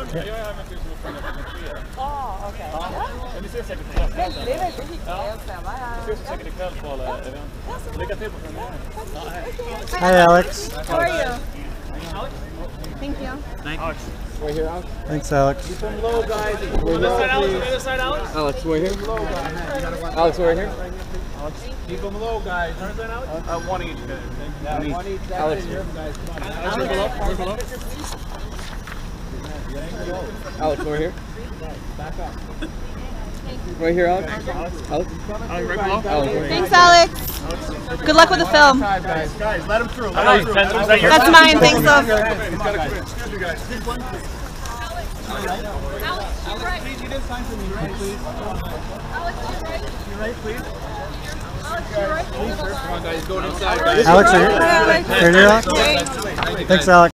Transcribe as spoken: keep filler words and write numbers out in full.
Jag är här med tusen och femhundrafemtiotre. Ja, okej. Men vi ses säkert ikväll. Det är väldigt viktigt. Vi ses säkert ikväll på alla event. Lycka till på premiären. Hi, Alex. How are you? Thank you. Thanks. Right here, Alex. Thanks, Alex. Some low guys. On this side, Alex. On this side, Alex. Alex, we're here. Low guy. Alex, we're here. Alex, keep them low, guys. Uh, one each. One each. One each. Alex, here. Alex, we're here. Back up. Right here, Alex. Alex. Alex. Alex. Thanks, Alex. Good luck with the film. Guys, guys, let him through. Let him through. That's mine. Thanks, love. Excuse me, guys. Alex, right. Please, you didn't sign for me, right? Please. Alex, you're right. You're right, please. Alex, you're right. Come on, guys, going inside, guys. Alex, are you, are you here, Alex? Thanks, Alex.